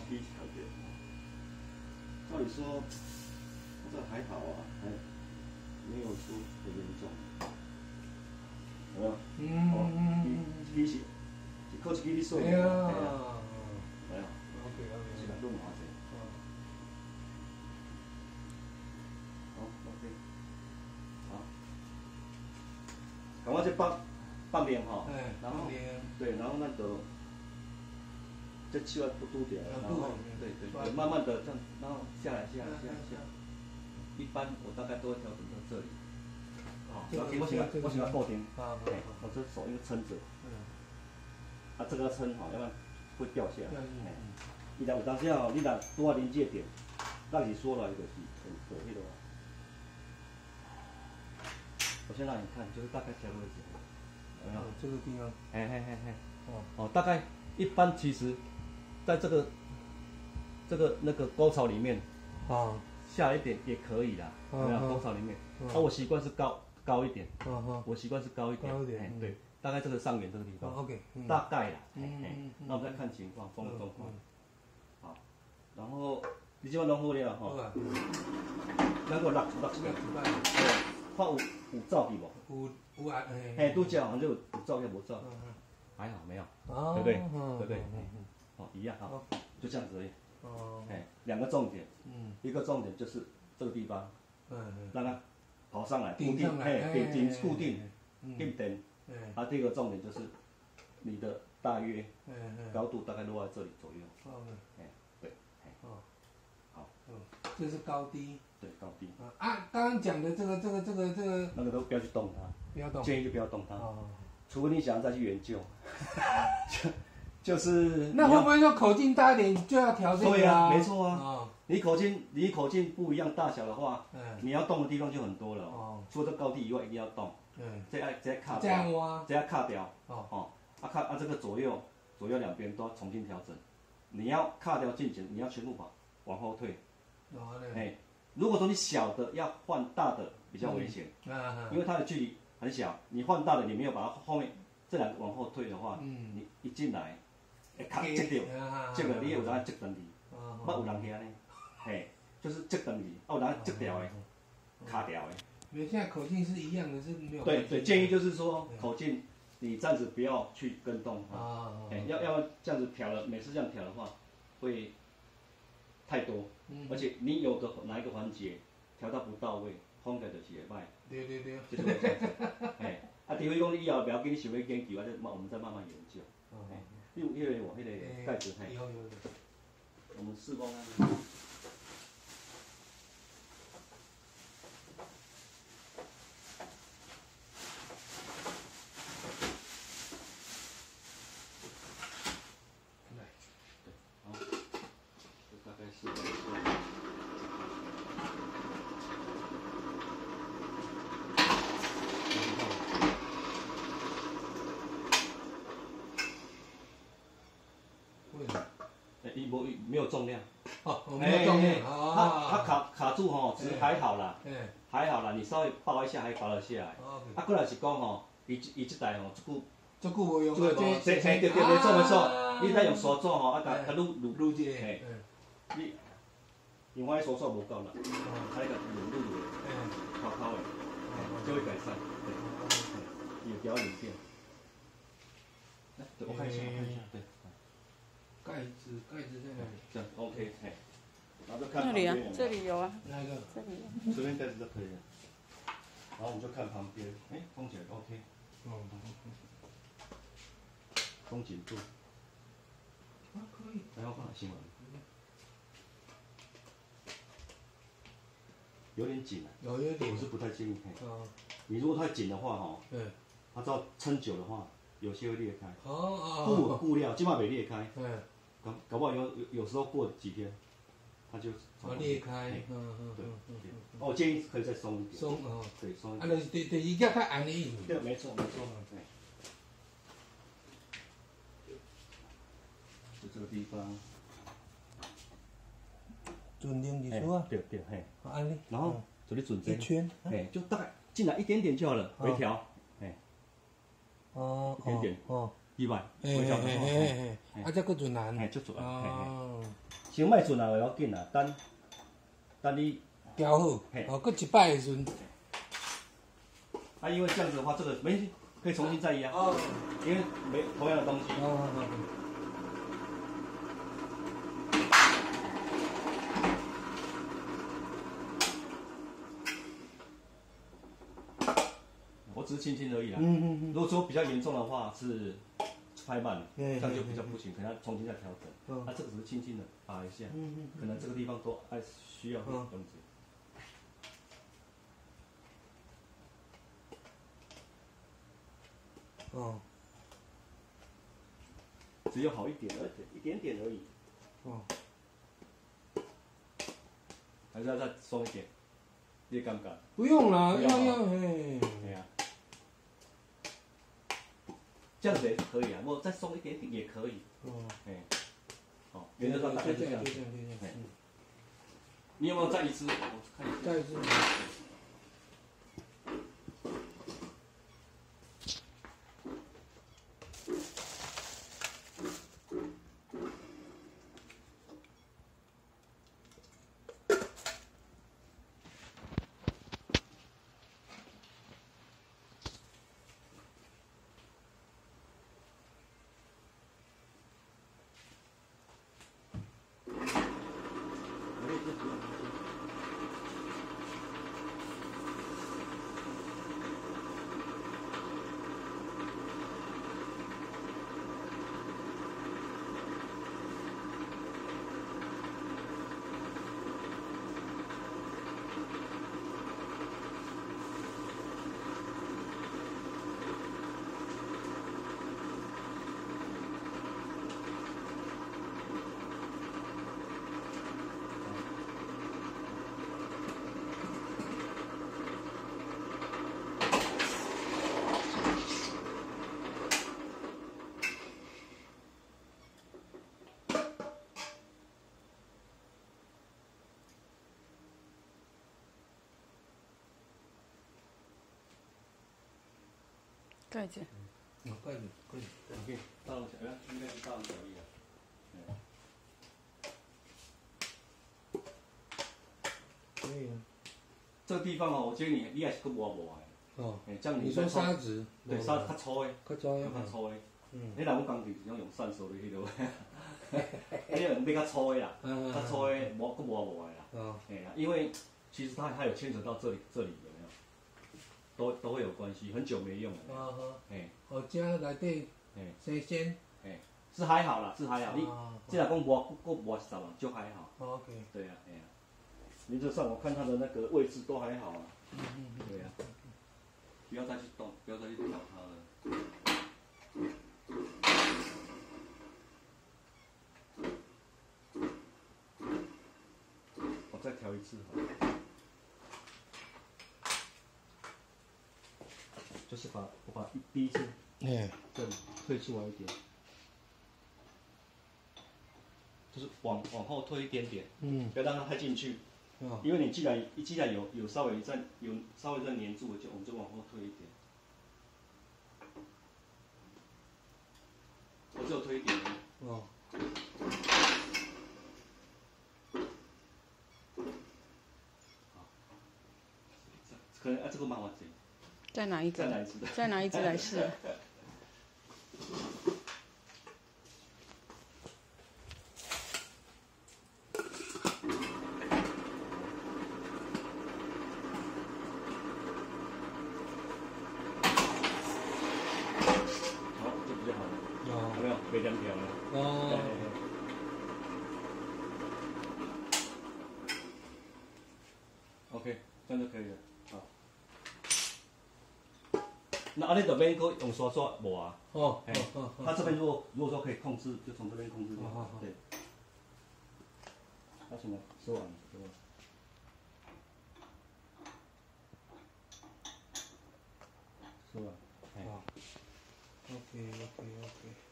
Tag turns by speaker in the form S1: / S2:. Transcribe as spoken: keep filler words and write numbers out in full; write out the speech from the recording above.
S1: 低调一点。照理说，这还好啊，还没有说很严重。有没有？嗯嗯嗯。其实，一口一支你数。哎呀。没有。OK OK。这个弄麻子。好 OK。好。赶快去放放凉哈。然后对，然后那个。这气要不嘟点，然后对对对，慢慢的这样，然后下来下来下来下来。一般我大概都会调整到这里。好，我喜欢我喜欢固定，哎，我这手因为撑着，啊这个要撑好，要不然会掉下来。哎，你若有当时哦，你若拄啊临界点，让你缩了一个是很有迄个。我先让你看，就是大概调的位置，有没有？
S2: 这个地方。
S1: 哎哎哎哎，哦哦，大概一般其实。在这个这个那个沟槽里面，啊，下一点也可以啦，有没有？沟槽里面，啊，我习惯是高高一点，我习惯是高一点，高一点，对，大概这个上缘这个地方
S2: ，OK，
S1: 大概啦，嗯，那我们再看情况，风的状况，好，然后你这边弄好了哈，那个落落出来，看有有照去无？
S2: 有有啊，
S1: 嘿，拄只好像就有照要无照，还好没有，对不对？对不对？哦，一样啊，就这样子而已。哦，哎，两个重点，嗯，一个重点就是这个地方，嗯嗯，让它跑上来，固定，哎，顶顶固定，定点。啊，第二个重点就是你的大约高度大概落在这里左右。哦，哎，对，哎，哦，好，
S2: 嗯，这是高低。
S1: 对，高低。
S2: 啊，刚刚讲的这个这个这个这个，
S1: 那个都不要去动它，
S2: 不要动，
S1: 建议就不要动它，除非你想要再去研究。就是
S2: 那会不会说口径大一点就要调这个啊？
S1: 对啊，没错啊。哦、你口径你口径不一样大小的话，嗯，你要动的地方就很多了。哦，除了高低以外，一定要动。嗯，这要这要卡掉，这样挖，这要卡掉。哦哦，啊卡啊这个左右左右两边都要重新调整。你要卡掉进前，你要全部往往后退。哦嘞。哎，如果说你小的要换大的比较危险，嗯，因为它的距离很小，你换大的你没有把它后面这两个往后退的话，嗯，你一进来。会卡接到，接了你有当接断去，捌有人遐呢，嘿，就是接断去，啊有人接掉的，卡掉的。
S2: 因为现在口径是一样的，是没有。
S1: 对对，建议就是说口径，你暂时不要去跟动它，哎，要要这样子调了，每次这样调的话，会太多，而且你有个哪一个环节调到不到位，风格就是会歹。
S2: 对对对。
S1: 就是会这样子，哎，啊，除非讲你以后不要紧，你想要研究，啊，我们再慢慢研究。有迄个我迄个盖子嘿，有有有。我们试过那个。来，对，好，这大概是。没有重量，
S2: 哦，没有重量，
S1: 它它卡卡住吼，其实还好啦，还好啦，你稍微抱一下还抱得下来。啊，过来是讲吼，伊伊这台吼，这久
S2: 这久无用，
S1: 这这这对对没错没错，你再用刷做吼，啊甲甲撸撸撸这，嘿，你因为刷刷无够啦，还甲撸撸的，烤烤的，就会改善，对，有表演变。来，我看一下，我看一下，对。
S2: 盖子，盖子在哪里？
S1: 这样 OK， 嘿，然后就看
S3: 那里啊，这里有啊。
S2: 哪一个？
S3: 这里有。
S1: 随便盖子就可以了。然后我们就看旁边，哎，封起来 OK。嗯。封紧度。
S2: 啊，可以。
S1: 然后放新闻。有点紧啊。
S2: 有有点。
S1: 我是不太建议嘿。哦。你如果太紧的话，哈，嗯，它只要撑久的话，有些会裂开。哦哦。布布料基本上没裂开。嗯。搞搞不好有有有时候过几天，它就
S2: 哦裂开，嗯嗯
S1: 对，哦我建议可以再松一点，
S2: 松哦，
S1: 对松一
S2: 点，啊就是第第二脚较硬的意思，
S1: 对，没错没错，对，就这个地方，
S2: 准定几处啊？
S1: 对对嘿，
S2: 安尼，
S1: 然后这里准
S2: 一圈，
S1: 哎，就大概进来一点点就好了，微调，哎，哦，一点点，哦。 意外，
S2: 嘿嘿嘿嘿嘿，啊，这个准难，
S1: 嘿，足准
S2: 哦，
S1: 先莫准啊，袂要紧啊，等等你
S2: 调好，哦，搁一摆的时阵，
S1: 啊，因为这样子的话，这个没可以重新再压，哦，因为没同样的东西。哦。我只是轻轻而已啦。嗯嗯嗯。如果说比较严重的话，是拍慢了，这样就比较不行，可能要重新再调整。嗯。它这个只是轻轻的打一下，嗯嗯，可能这个地方都还需要动作。哦。只有好一点而已，一点点而已。哦。还是要再松一点，你敢不敢？
S2: 不用了，要要嘿。对呀。
S1: 这样子也是可以啊，如果再松一点点也可以。哦。哎。好，原则上大概是这样。你有没有再一次？我看一下。
S2: 再一次。
S3: 盖子。
S2: 嗯，盖子可以。
S1: 可以，大龙小，应该是大龙小一啊。
S2: 可以啊。
S1: 这个地方哦，我建议你，你还是搁磨磨的。哦。哎，这样
S2: 你说砂纸？
S1: 对，砂较粗的。
S2: 较粗的。
S1: 较粗的。嗯。你若要工具是用用散手的迄落。你用比较粗的啦，较粗的磨搁磨磨的啦。哦。哎呀，因为其实它它有牵扯到这里这里有没有？都都会有关系，很久没用了。啊哈。哎。哦，这内底。哎。生鲜。哎，是还好啦，是还好。你既然讲磨够磨实嘛，就还好。OK。对呀，哎呀。原则上我看它的那个位置都还好啊。嗯嗯嗯。对呀。不要再去动，不要再去调它了。我再调一次好了。就是把我把第一次，哎，这里退出来一点，就是往往后退一点点，嗯，不要让它太进去，哦，因为你既然既然有有稍微在有稍微在粘住了，就我们就往后退一点，我只有推一点，哦，好，可能啊这个蛮完整。
S3: 再拿一个，
S1: 再拿一支，
S3: 再拿一支来试。
S1: 好，这比较好了，有没有？没两条了。哦。OK， 这样就可以了。好。那安尼就免搁用刷刷磨啊。哦。哎，它这边如果如果说可以控制，就从这边控制就好。对。那什么？说完了，对吧？说完。好。OK OK OK。